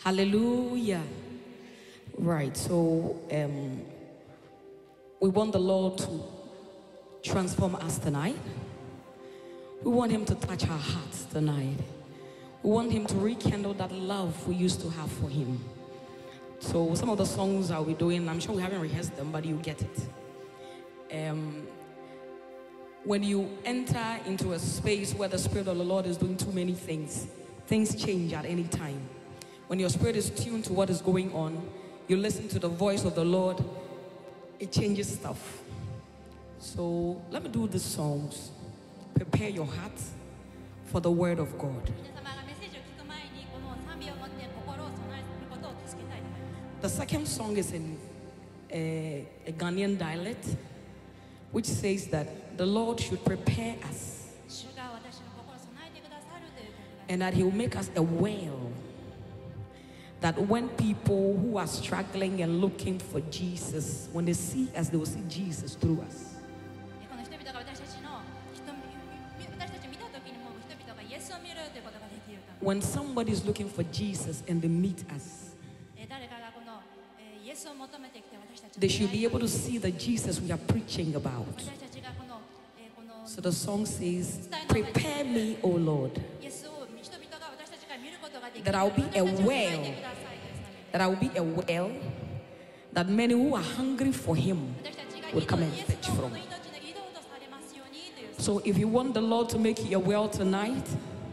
Hallelujah. Right, so we want the Lord to transform us tonight. We want him to touch our hearts tonight. We want him to rekindle that love we used to have for him. So some of the songs I'll be doing, I'm sure we haven't rehearsed them, but you get it. When you enter into a space where the Spirit of the Lord is doing too many things, things change at any time. When your spirit is tuned to what is going on, you listen to the voice of the Lord, it changes stuff. So let me do these songs. Prepare your heart for the word of God. The second song is in a Ghanaian dialect, which says that the Lord should prepare us and that he will make us a well, that when people who are struggling and looking for Jesus, when they see us, they will see Jesus through us. When somebody is looking for Jesus and they meet us, they should be able to see the Jesus we are preaching about. So the song says, prepare me, O Lord, that I'll be a well, that many who are hungry for him will come and fetch from. So if you want the Lord to make you a well tonight,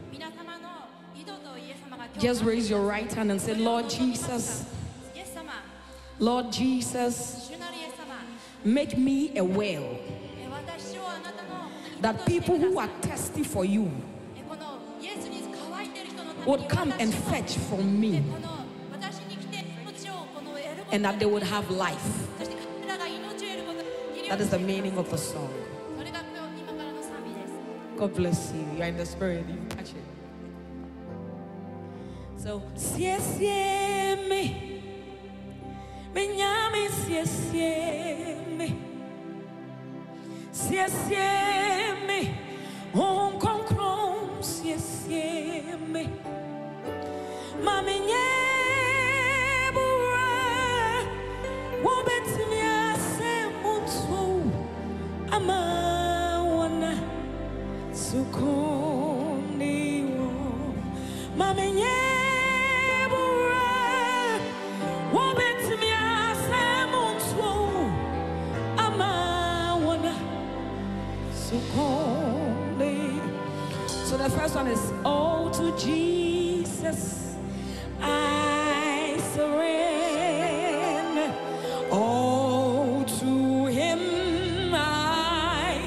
just raise your right hand and say, Lord Jesus, Lord Jesus, make me a well, that people who are thirsty for you would come and fetch from me, and that they would have life. That is the meaning of the song. God bless you. You're in the spirit. You catch it. So, me. Menyami me, on concrom me, mami nyebura, wobet mi ase mutu, amawana sukoni wo, mami nyebura, wobet mi ase mutu, amawana sukoni. So the first one is, oh, to Jesus I surrender. Oh, to him I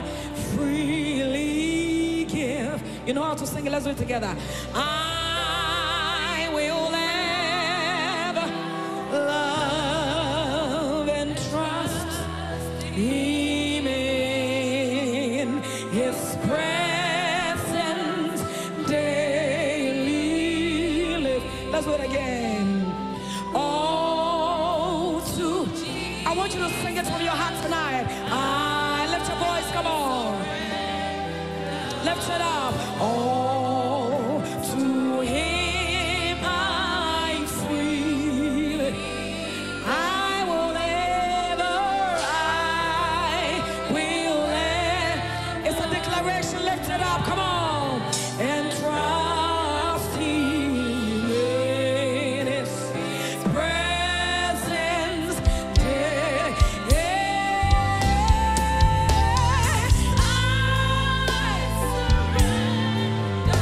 freely give. You know how to sing it? Let's do it together. I will ever love and trust him in his presence daily live. Let's do it again. Oh, to, I want you to sing it from your heart tonight. Lift your voice, come on. Lift it up. Oh, to him I freely, I will it's a declaration, lift it up, come on. And trust him in his presence. I surrender.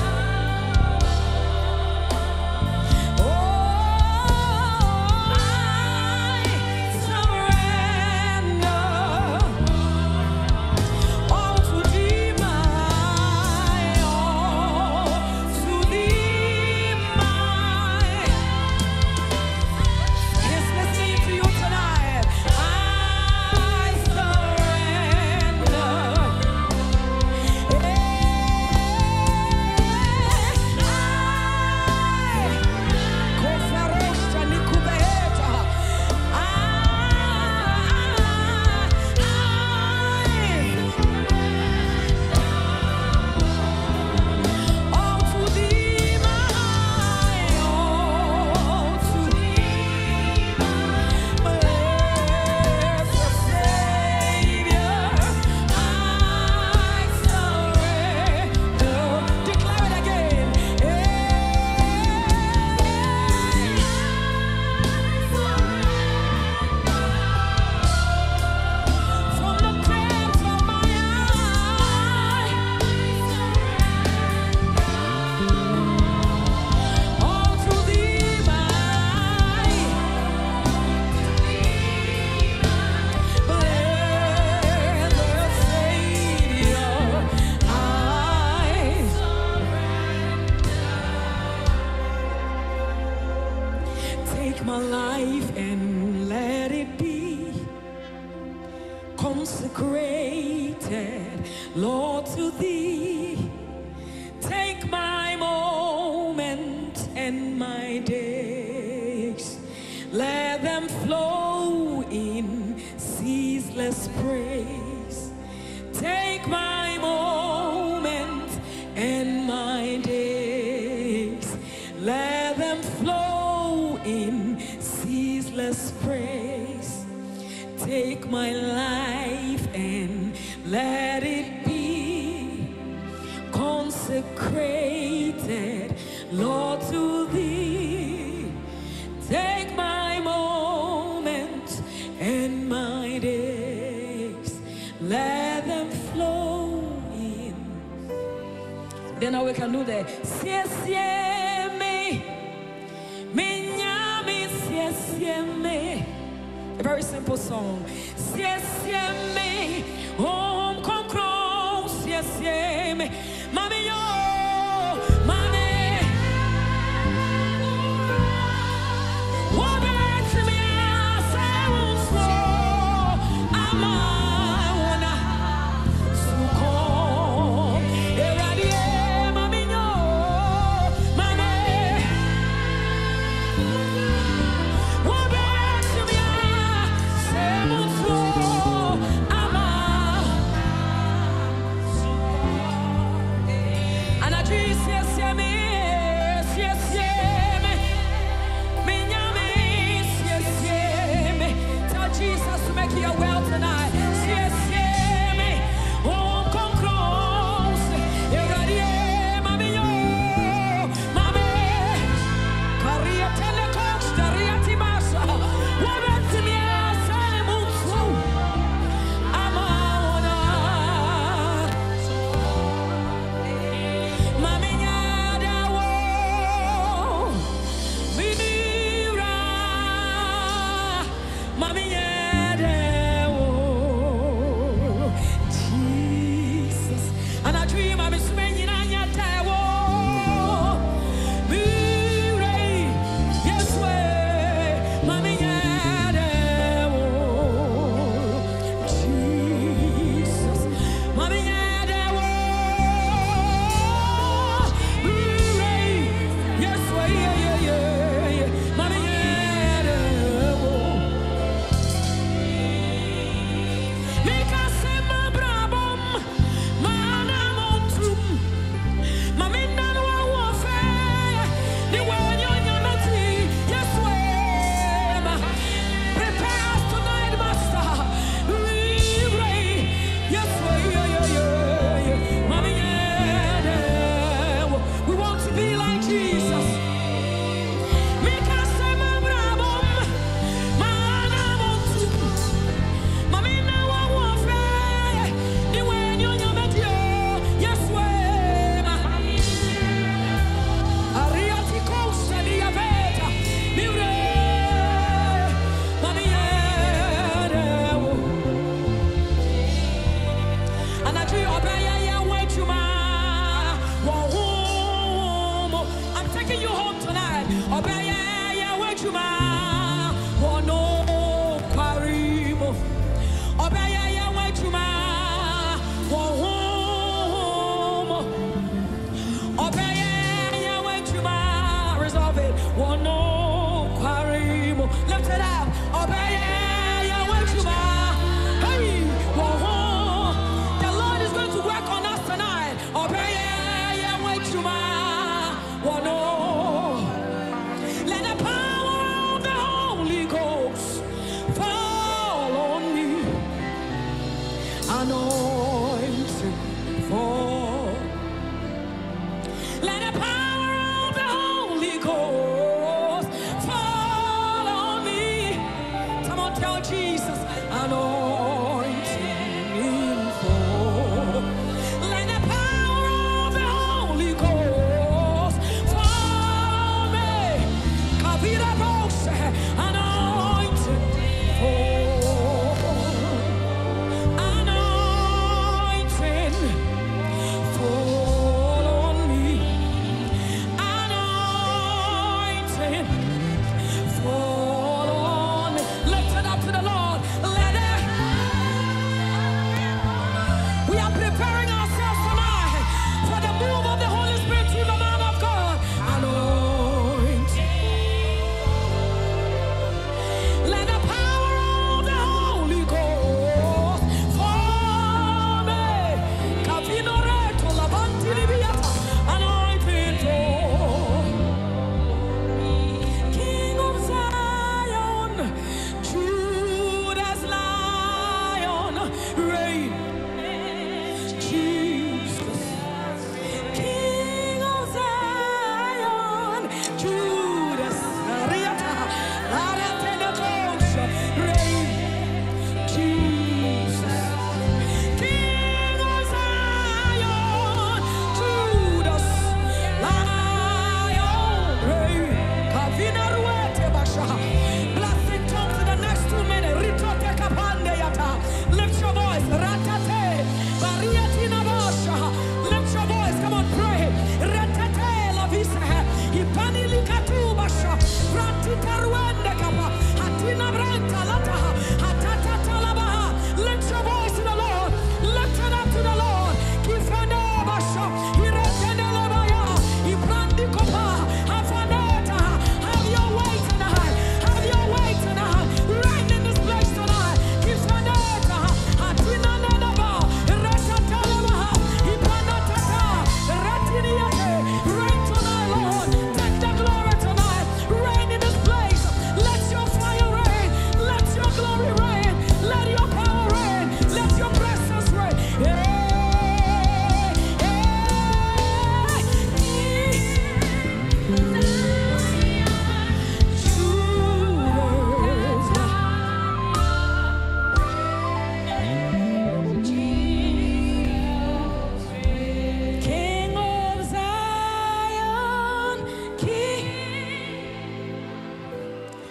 Take my life and let it be consecrated, Lord, to thee. Take my moment and my days, let them flow in ceaseless praise. Take my moment and my days, let them flow in ceaseless praise. Take my life and let it be consecrated, Lord, to thee. Take my moment and my days, let them flow in. Then now we can do the a very simple song. Mami yo, mami.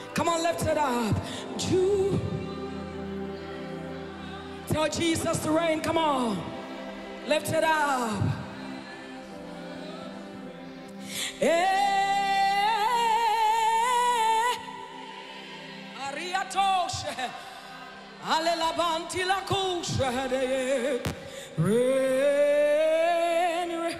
Come on, lift it up. Tell Jesus to reign. Come on. Lift it up. Ariatoshe. Alelabanti la kusha de. Reign.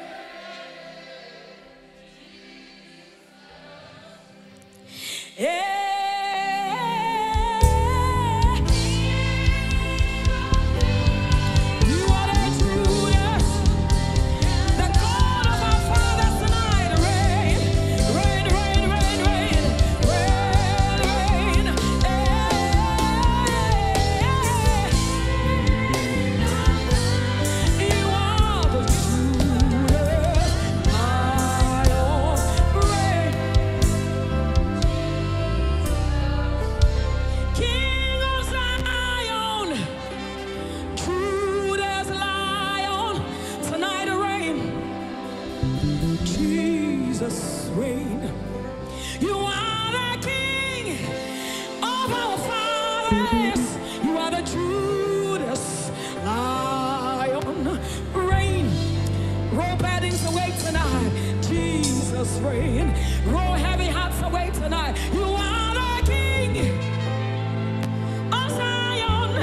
Reign. Roll heavy hearts away tonight. You are the King of Zion,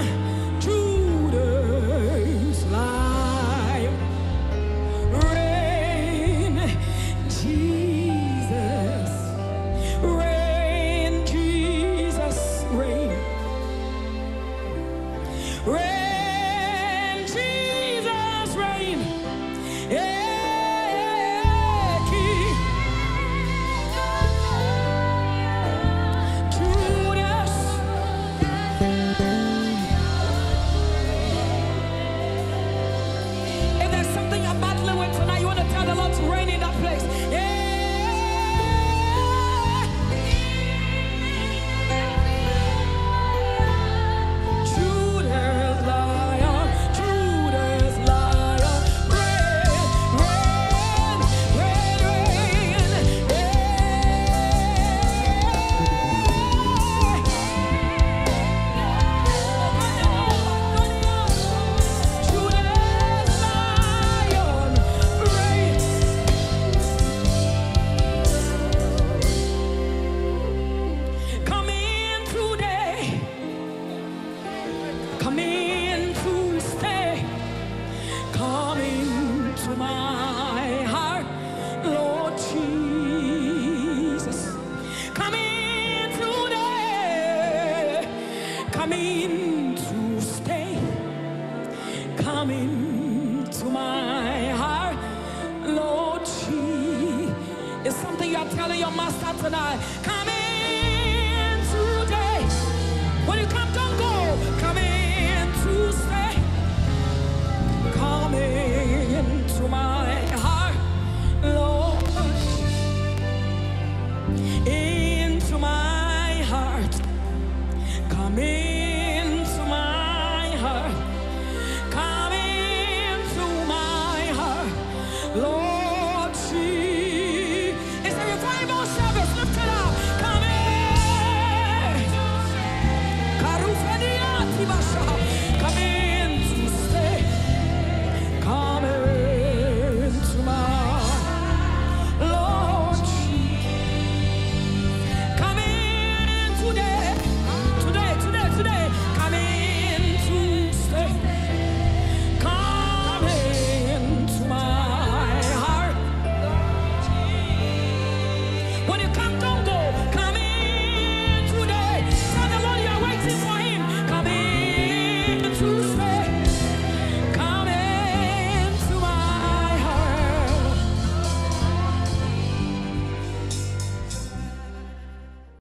Judah's Lion. Reign, Jesus. Reign, Jesus. Reign. Reign, Jesus. Reign. Yeah. Telling your master tonight,